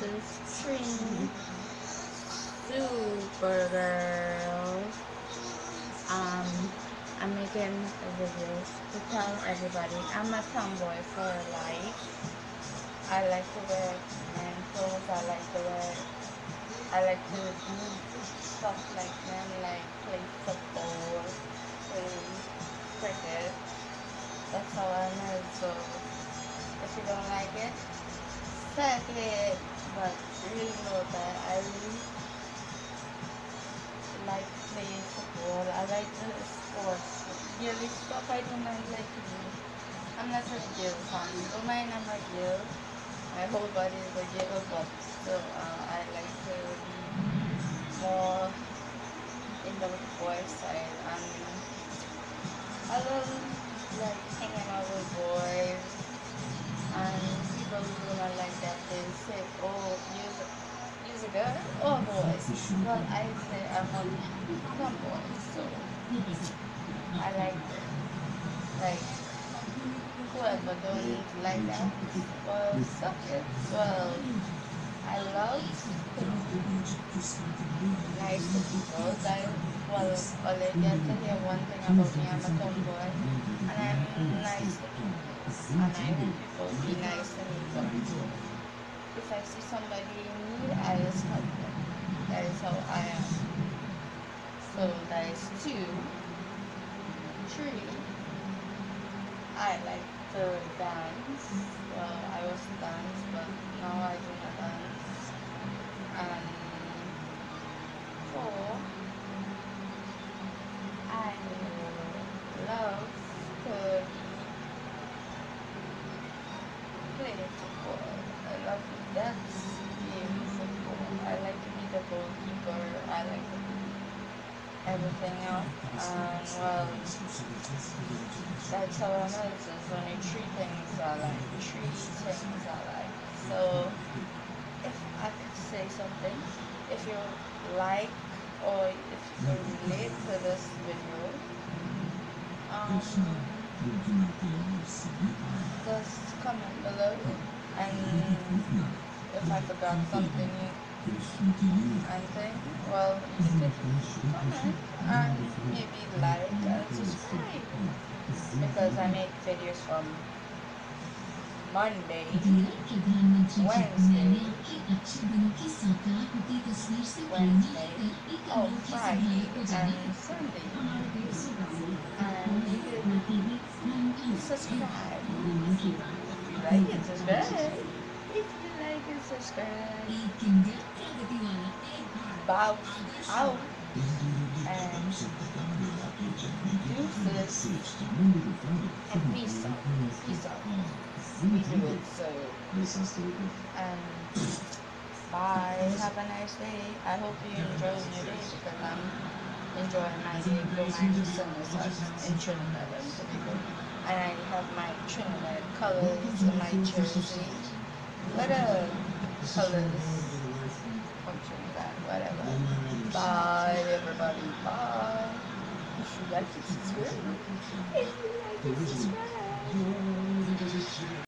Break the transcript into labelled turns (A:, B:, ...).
A: is TRINISUPERGIRL. I'm making videos to tell everybody I'm a tomboy for life. I like to wear men clothes. I like to do stuff like them, like play football, play cricket. That's how I know. So if you don't like it, suck it. But really know that I really like playing football. I like the sports. Girly stuff I do not like to do. I'm not a girl fan. Don't mind I'm a girl. My whole body is a girl, but still I like to be more in the boy side. And I love like hanging out with boys. And people who do not like that, they say, oh, you're a girl or a boy? Well, I say I'm a tomboy, so I like whoever don't like that, well, suck it. Well, I love to be nice to people. Well, all I get to hear one thing about me, I'm a tomboy, and I'm nice to people, and I hope people be nice to me, but if I see somebody in need, I just help them. That is how I am. So that is 2, 3. I like to dance. Well, I was to dance, but now I do not dance. And 4, I love to play football. I love that's being football. I like to be the goalkeeper. I like to do everything else. And well, that's how I know there's only 3 things I like. 3 things I like. So if I could say something, if you like or if you relate to this video, just comment below. And if I forgot something and thing, well, you could comment and maybe like and subscribe, because I make videos from Monday, Wednesday, oh, Friday, and Sunday. And you could subscribe. If you like it, subscribe. If you like it, subscribe. Bow out and deuces and peace out. Peace out. We do it so. And bye. Have a nice day. I hope you enjoy your day, because I'm enjoying my day. Don't mind the sun is hot in Trinidad and Tobago. And I have my Trinidad colors in my jersey. What colors from Trinidad? Whatever. Bye, everybody. Bye. If you like it, subscribe. If you like it, subscribe.